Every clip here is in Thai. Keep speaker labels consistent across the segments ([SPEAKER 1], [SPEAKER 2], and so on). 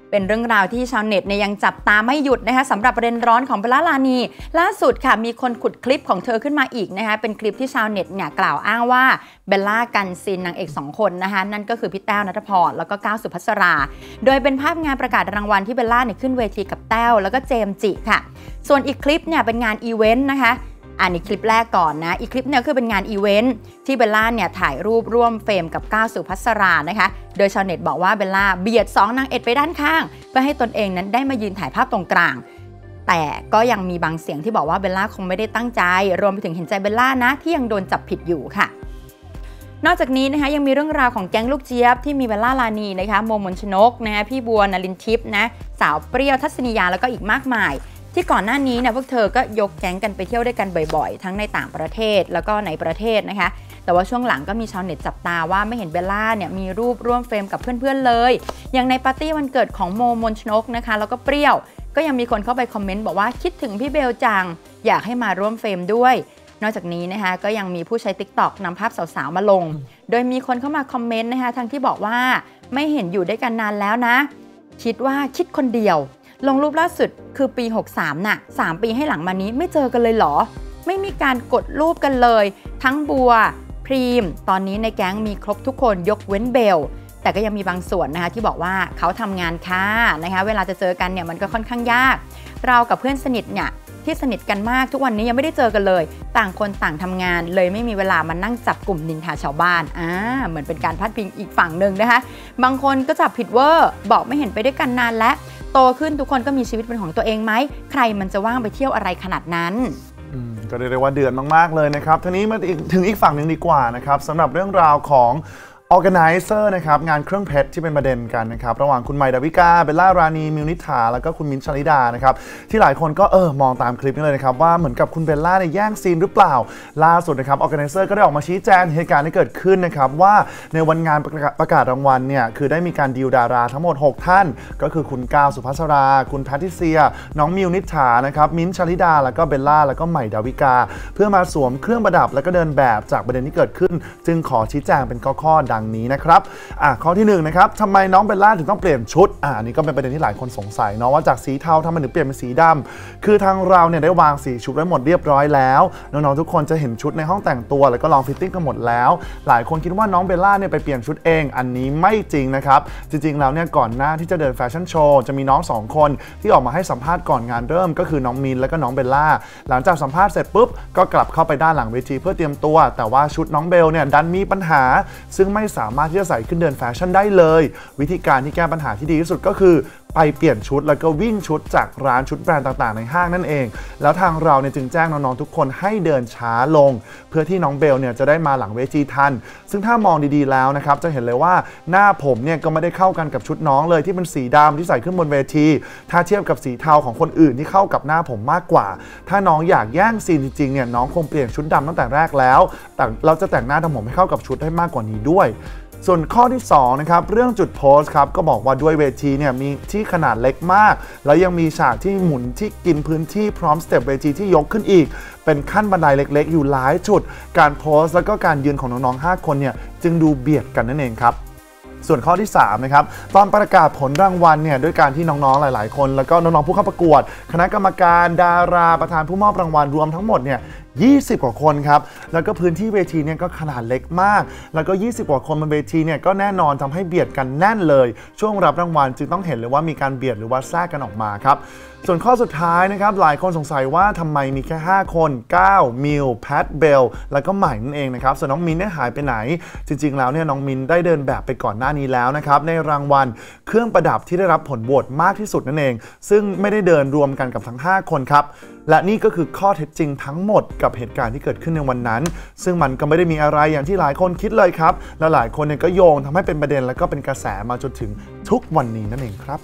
[SPEAKER 1] เป็นเรื่องราวที่ชาวเน็ตเนี่ยยังจับตาไม่หยุดนะคะสำหรับประเด็นร้อนของเบลล่า รานีล่าสุดค่ะมีคนขุดคลิปของเธอขึ้นมาอีกนะคะเป็นคลิปที่ชาวเน็ตเนี่ยกล่าวอ้างว่าเบลล่ากันซีนนางเอก2คนนะคะนั่นก็คือพี่แต้วณัฐพรแล้วก็ก้าวสุภัสรา โดยเป็นภาพงานประกาศรางวัลที่เบลล่าเนี่ยขึ้นเวทีกับแต้วแล้วก็เจมส์จิค่ะส่วนอีกคลิปเนี่ยเป็นงานอีเวนต์นะคะอันนี้คลิปแรกก่อนนะอีกคลิปเนี่ยคือเป็นงานอีเวนต์ที่เบลล่าเนี่ยถ่ายรูปร่วมเฟรมกับก้าวสุภัสรานะคะโดยชาวเน็ตบอกว่าเบลล่าเบียด2นางเอกไปด้านข้างเพื่อให้ตนเองนั้นได้มายืนถ่ายภาพตรงกลางแต่ก็ยังมีบางเสียงที่บอกว่าเบลล่าคงไม่ได้ตั้งใจรวมไปถึงเห็นใจเบลล่านะที่ยังโดนจับผิดอยู่ค่ะนอกจากนี้นะคะยังมีเรื่องราวของแก๊งลูกเจี๊ยบที่มีเบลล่า รานีนะคะโมมนชนกนะคะพี่บัวนลินทิพย์นะสาวเปรี้ยวทัศนียาแล้วก็อีกมากมายที่ก่อนหน้านี้เนี่ยพวกเธอก็ยกแก๊งกันไปเที่ยวด้วยกันบ่อยๆทั้งในต่างประเทศแล้วก็ในประเทศนะคะแต่ว่าช่วงหลังก็มีชาวเน็ตจับตาว่าไม่เห็นเบลล่าเนี่ยมีรูปร่วมเฟรมกับเพื่อนๆเลยอย่างในปาร์ตี้วันเกิดของโมมนชนกนะคะแล้วก็เปรี้ยวก็ยังมีคนเข้าไปคอมเมนต์บอกว่าคิดถึงพี่เบลจังอยากให้มาร่วมเฟรมด้วยนอกจากนี้นะคะก็ยังมีผู้ใช้ TikTok นำภาพสาวๆมาลงโดยมีคนเข้ามาคอมเมนต์นะคะทั้งที่บอกว่าไม่เห็นอยู่ด้วยกันนานแล้วนะคิดว่าคิดคนเดียวลงรูปล่าสุดคือปี63น่ะ3ปีให้หลังมานี้ไม่เจอกันเลยเหรอไม่มีการกดรูปกันเลยทั้งบัวพรีมตอนนี้ในแก๊งมีครบทุกคนยกเว้นเบลแต่ก็ยังมีบางส่วนนะคะที่บอกว่าเขาทำงานค่ะนะคะเวลาจะเจอกันเนี่ยมันก็ค่อนข้างยากเรากับเพื่อนสนิทเนี่ยที่สนิทกันมากทุกวันนี้ยังไม่ได้เจอกันเลยต่างคนต่างทำงานเลยไม่มีเวลามานั่งจับกลุ่มนินทาชาวบ้านเหมือนเป็นการพาดพิงอีกฝั่งหนึ่งนะคะบางคนก็จับผิดเวอร์บอกไม่เห็นไปด้วยกันนานแล้วโตขึ้นทุกคนก็มีชีวิตเป็นของตัวเองไหมใครมันจะว่างไปเที่ยวอะไรขนาดนั้น
[SPEAKER 2] ก็เรียกได้ว่าเดือดมากๆเลยนะครับทีนี้มาถึงอีกฝั่งหนึ่งดีกว่านะครับสำหรับเรื่องราวของOrganizer นะครับงานเครื่องเพชรที่เป็นประเด็นกันนะครับระหว่างคุณใหม่ดาวิกาเบลล่า รานีมิวนิษฐาแล้วก็คุณมิ้นท์ ชลิดานะครับที่หลายคนก็มองตามคลิปนี้เลยนะครับว่าเหมือนกับคุณเบลล่าเนี่ยแย่งซีนหรือเปล่าล่าสุดนะครับ Organizer ก็ได้ออกมาชี้แจงเหตุการณ์ที่เกิดขึ้นนะครับว่าในวันงานประกาศรางวัลเนี่ยคือได้มีการดีลดาราทั้งหมด6ท่านก็คือคุณก้าวสุภัสราคุณแพทริเซียน้องมิวนิษฐานะครับมิ้นท์ ชลิดาแล้วก็เบลล่าแล้วก็ใหม่ดาวิกาเพื่อมาสวมเครื่องประดับแล้วก็เดินแบบจากประเด็นที่เกิดขึ้นจึงขอชี้แจงเป็นข้อดังนี้นะครับข้อที่1นะครับทำไมน้องเบลล่าถึงต้องเปลี่ยนชุดอันนี้ก็เป็นประเด็นที่หลายคนสงสัยเนาะว่าจากสีเทาทำไมถึงเปลี่ยนเป็นสีดำคือทางเราเนี่ยได้วางสีชุดไว้หมดเรียบร้อยแล้วน้องๆทุกคนจะเห็นชุดในห้องแต่งตัวแล้วก็ลองฟิตติ้งกันหมดแล้วหลายคนคิดว่าน้องเบลล่าเนี่ยไปเปลี่ยนชุดเองอันนี้ไม่จริงนะครับจริงๆแล้วเนี่ยก่อนหน้าที่จะเดินแฟชั่นโชว์จะมีน้อง2คนที่ออกมาให้สัมภาษณ์ก่อนงานเริ่มก็คือน้องมินและก็น้องเบลล่าหลังจากสัมภาษณ์เสร็จปุ๊บก็กลับเข้าไปด้านหลังเวทีเพื่อเตรียมตัวแต่ว่าชุดน้องเบลเนี่ยดันมีปัญหาซึ่งไม่สามารถที่จะใส่ขึ้นเดินแฟชั่นได้เลยวิธีการที่แก้ปัญหาที่ดีที่สุดก็คือไปเปลี่ยนชุดแล้วก็วิ่งชุดจากร้านชุดแบรนด์ต่างๆในห้างนั่นเองแล้วทางเราเนี่ยจึงแจ้งน้องๆทุกคนให้เดินช้าลงเพื่อที่น้องเบลเนี่ยจะได้มาหลังเวทีทันซึ่งถ้ามองดีๆแล้วนะครับจะเห็นเลยว่าหน้าผมเนี่ยก็ไม่ได้เข้ากันกับชุดน้องเลยที่เป็นสีดำที่ใส่ขึ้นบนเวทีถ้าเทียบกับสีเทาของคนอื่นที่เข้ากับหน้าผมมากกว่าถ้าน้องอยากแย่งซีนจริงๆเนี่ยน้องคงเปลี่ยนชุดดำตั้งแต่แรกแล้วแต่เราจะแต่งหน้าทำผมให้เข้ากับชุดให้มากกว่านี้ด้วยส่วนข้อที่2นะครับเรื่องจุดโพสครับก็บอกว่าด้วยเวทีเนี่ยมีที่ขนาดเล็กมากแล้วยังมีฉากที่หมุนที่กินพื้นที่พร้อมสเต็ปเวทีที่ยกขึ้นอีกเป็นขั้นบันไดเล็กๆอยู่หลายจุดการโพสแล้วก็การยืนของน้องๆ5คนเนี่ยจึงดูเบียดกันนั่นเองครับส่วนข้อที่3นะครับตอนประกาศผลรางวัลเนี่ยด้วยการที่น้องๆหลายๆคนแล้วก็น้องๆผู้เข้าประกวดคณะกรรมการดาราประธานผู้มอบรางวัลรวมทั้งหมดเนี่ย20 กว่าคนครับแล้วก็พื้นที่เวทีเนี่ยก็ขนาดเล็กมากแล้วก็20 กว่าคนบนเวทีเนี่ยก็แน่นอนทำให้เบียดกันแน่นเลยช่วงรับรางวัลจึงต้องเห็นเลยว่ามีการเบียดหรือว่าแทรกกันออกมาครับส่วนข้อสุดท้ายนะครับหลายคนสงสัยว่าทำไมมีแค่5คนก้าวมิวแพทเบลแล้วก็ใหม่นั่นเองนะครับส่วนน้องมินเนี่ยหายไปไหนจริงๆแล้วเนี่ยน้องมินได้เดินแบบไปก่อนหน้านี้แล้วนะครับในรางวัลเครื่องประดับที่ได้รับผลโหวตมากที่สุดนั่นเองซึ่งไม่ได้เดินรวมกันกับทั้ง5คนครับและนี่ก็คือข้อเท็จจริงทั้งหมดกับเหตุการณ์ที่เกิดขึ้นในวันนั้นซึ่งมันก็ไม่ได้มีอะไรอย่างที่หลายคนคิดเลยครับและหลายคนเนี่ยก็โยงทำให้เป็นประเด็นและก็เป็นกระแสมาจนถึงทุกวันนี้นั่นเองครับ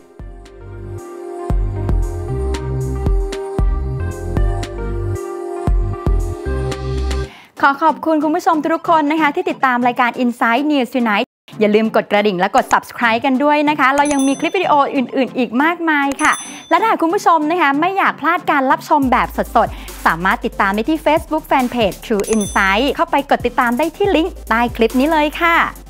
[SPEAKER 1] ขอขอบคุณคุณผู้ชมทุกคนนะคะที่ติดตามรายการ Inside News Tonight อย่าลืมกดกระดิ่งและกด Subscribe กันด้วยนะคะเรายังมีคลิปวิดีโออื่นๆอีกมากมายค่ะและถ้าคุณผู้ชมนะคะไม่อยากพลาดการรับชมแบบสดๆสามารถติดตามได้ที่ Facebook Fanpage True Insight เข้าไปกดติดตามได้ที่ลิงก์ใต้คลิปนี้เลยค่ะ